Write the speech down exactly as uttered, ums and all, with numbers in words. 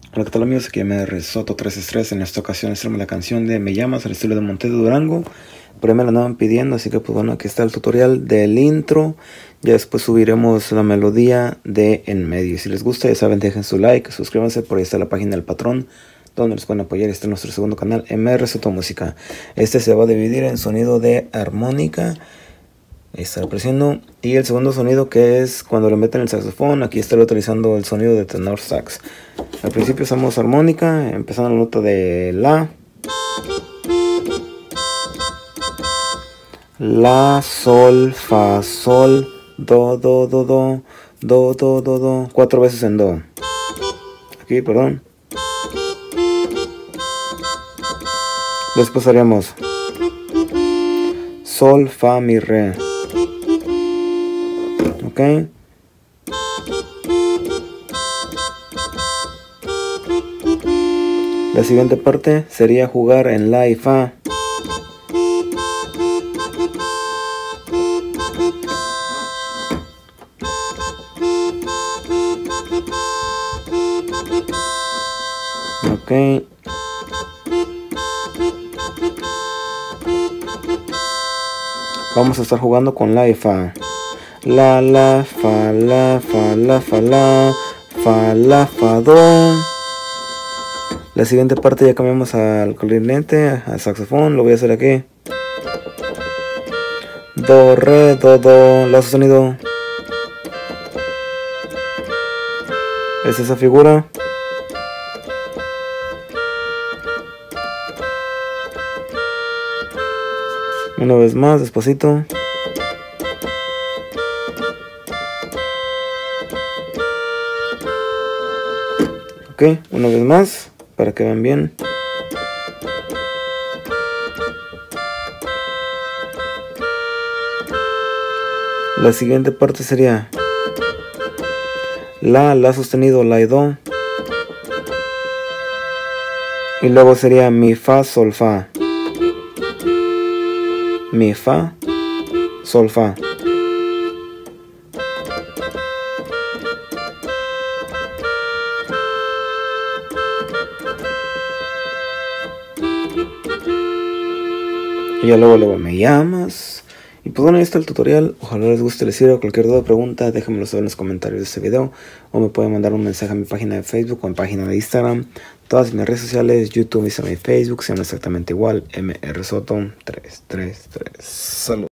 Hola, ¿qué tal amigos? Aquí me Soto tres Estrés. En esta ocasión extremo la canción de Me Llamas al estilo de Montes de Durango. Por ahí me la andaban pidiendo, así que pues bueno, aquí está el tutorial del intro. Ya después subiremos la melodía de en medio. Si les gusta, ya saben, dejen su like, suscríbanse. Por ahí está la página del patrón, donde nos pueden apoyar. Este es nuestro segundo canal, M R Soto Música. Este se va a dividir en sonido de armónica. Ahí está apareciendo. Y el segundo sonido, que es cuando le meten el saxofón. Aquí estaré utilizando el sonido de tenor sax. Al principio usamos armónica, empezando la nota de la. La, sol, fa, sol, do, do, do, do, do, do, do, do. Cuatro veces en do. Aquí, perdón. Después haríamos sol, fa, mi, re. Ok. La siguiente parte sería jugar en la y fa. Ok. Vamos a estar jugando con la y fa. La, la, fa, la, fa, la, fa, la, fa, la, fa, do. La siguiente parte ya cambiamos al clarinete, al saxofón. Lo voy a hacer aquí. Do, re, do, do. La sonido. Es esa figura. Una vez más, despacito. Ok, una vez más, para que vean bien. La siguiente parte sería la, la sostenido, la y do. Y luego sería mi, fa, sol, fa. Mi, fa, sol, fa. Y ya luego, luego me llamas. Y pues bueno, ahí está el tutorial. Ojalá les guste, les sirva. Cualquier duda o pregunta, déjenmelo saber en los comentarios de este video. O me pueden mandar un mensaje a mi página de Facebook o a mi página de Instagram. Todas mis redes sociales, YouTube, Instagram y Facebook, se llaman exactamente igual. M R Soto tres tres tres. Saludos.